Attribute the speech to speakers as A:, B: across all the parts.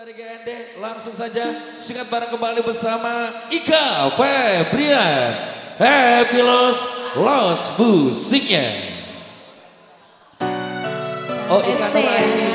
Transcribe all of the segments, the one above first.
A: dari GND, langsung saja singkat bareng kembali bersama Icha Febriana. Happyloss, loss musiknya. Oh, Icha ini.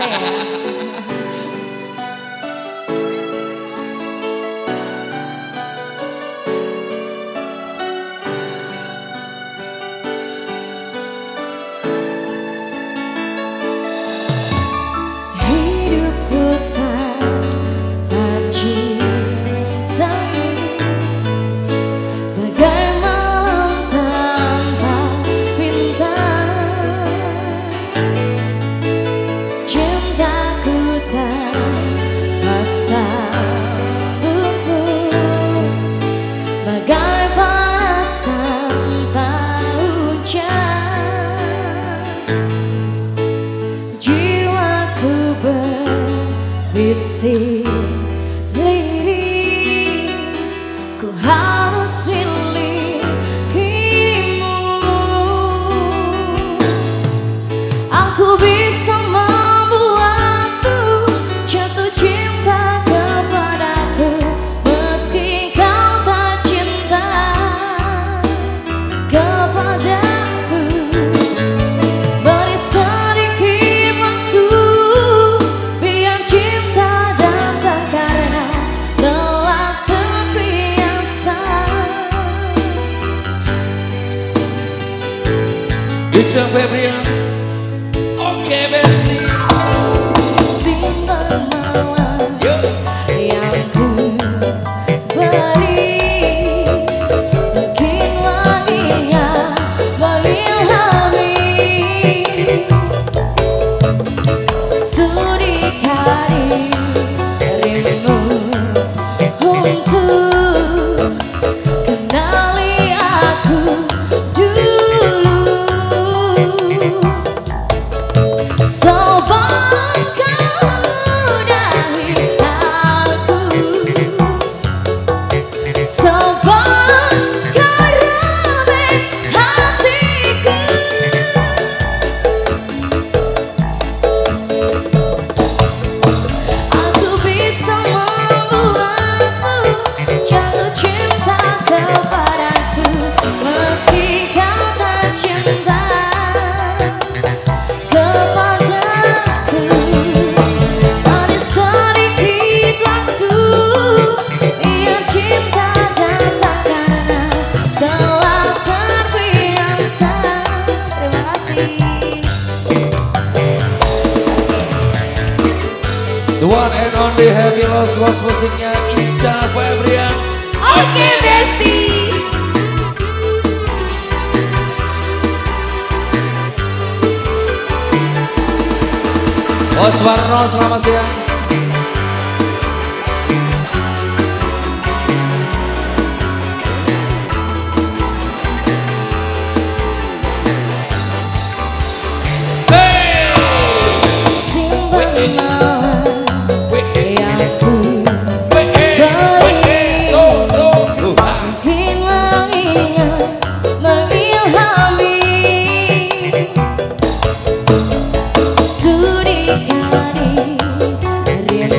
B: Bisik lirik, ku harus milikimu. Aku bisa membuatmu jatuh cinta kepadaku, meski kau tak cinta kepadaku. Beri sedikit waktu biar cinta datang karena telah terbiasa.
A: Icha Febriana. Oke, bestie.
B: Simpan malam yang ku beri, mungkin wanginya mengilhami. Sudi kali dirimu untuk kenali aku dulu. Sobat kau udahi aku, sobat karangbener hatiku. Aku bisa membuatmu jatuh cinta kepadaku, meski kau tak cinta kepadaku. Ada sedikit waktu biar cinta datang karena telah terbiasa. Terima kasih.
A: The one and only Happyloss, loss musiknya Icha Febriana.
B: Oke, bestie.
A: Oswarno, selamat siang.
B: Simpan malam yang ku mungkin wanginya mengilhami. Sudi kali dirimu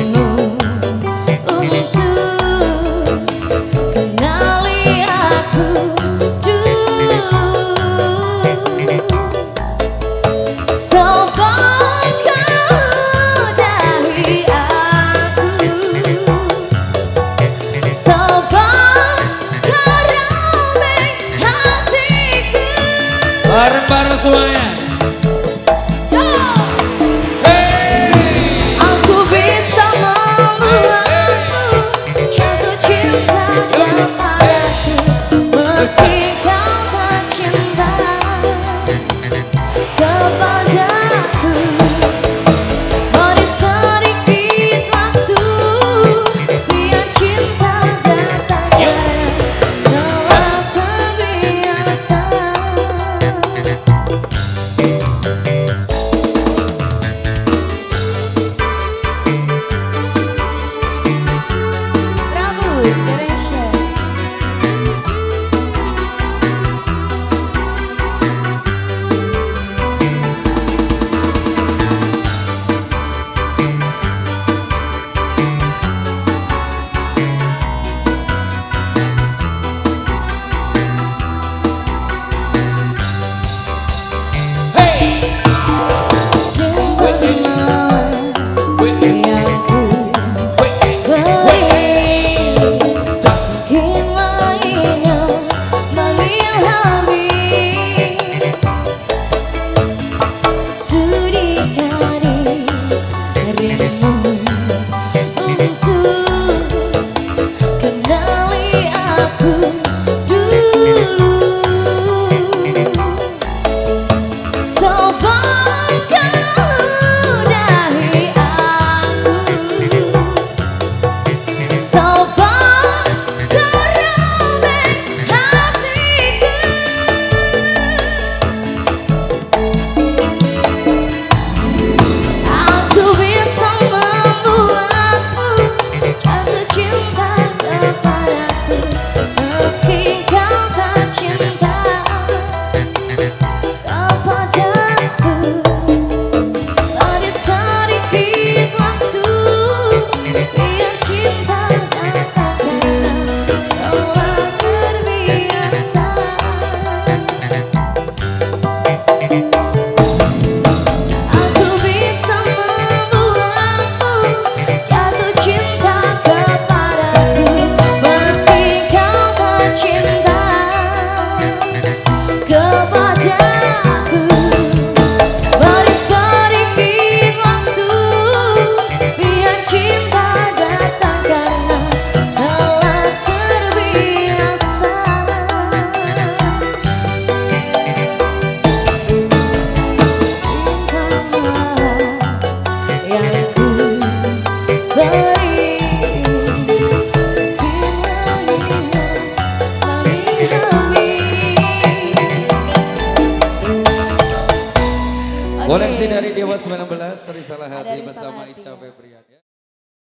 A: Koleksi dari Dewa 19, Risalah Hati bersama Icha Febriana.